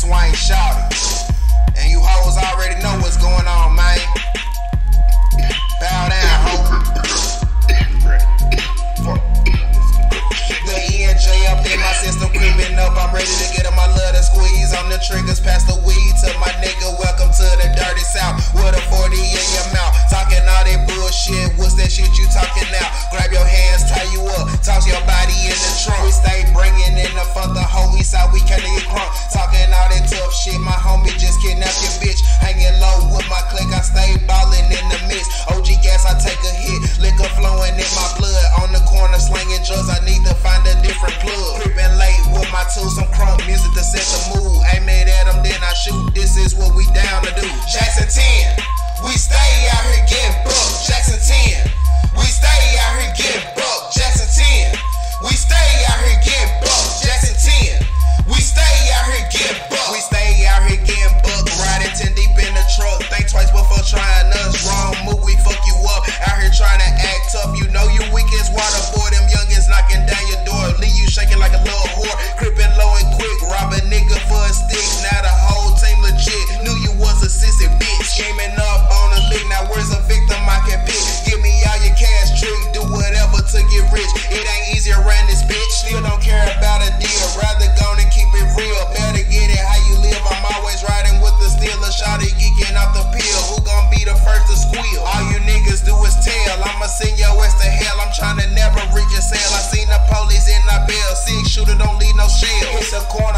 Wayne shouty. And you hoes already know what's going on, man. Bow down, ho. The ENJ up in my system creeping up. I'm ready to get on my love to squeeze on the triggers, pass the weed to my nigga. Welcome to the dirty south with a 40 in your mouth. Talking all that bullshit, what's that shit you talking now? Grab your hands, tie you up, toss your body in the trunk. We stay bringing in the funk, the whole east side, we can't get crunk. Talking all that tough shit, my homie just kidnapped your bitch. Hanging low with my clique, I stay ballin' in the mix. OG gas, I take a hit, liquor flowing in my blood. On the corner slinging drugs, I need to find a different plug. Creeping late with my tools, some crunk music to set the mood. Aim it at them, then I shoot, this is what we down to do. Jackson 10, we stay out here getting bucked. Jackson 10, we stay out here getting bucked. Jackson 10, we stay out here getting bucked. Jackson 10, we stay out here getting bucked. We stay out here getting bucked, riding 10 deep in the truck. Think twice before trying us. Wrong move, we fuck you up. Out here trying to act tough, you know you weak as water. Boy, them youngins knocking down your door, leave you shaking like a little whore. Crippin' low and quick, rob a nigga for a stick. Now the whole team legit, knew you was a sissy bitch. Scheming up on the lick, now where's a victim I can pick? Give me all your cash trick, do whatever to get rich. It ain't easy around this bitch, still don't care about a deal. Rather go and keep it real, better get it how you live. I'm always riding with the steel, a shawty geeking off the pill. Who gon' be the first to squeal? All you niggas do is tell, I'ma send your ass to hell. I'm tryna never reach a cell. I seen the police in the bell, 6 shooter don't leave no shell. It's a corner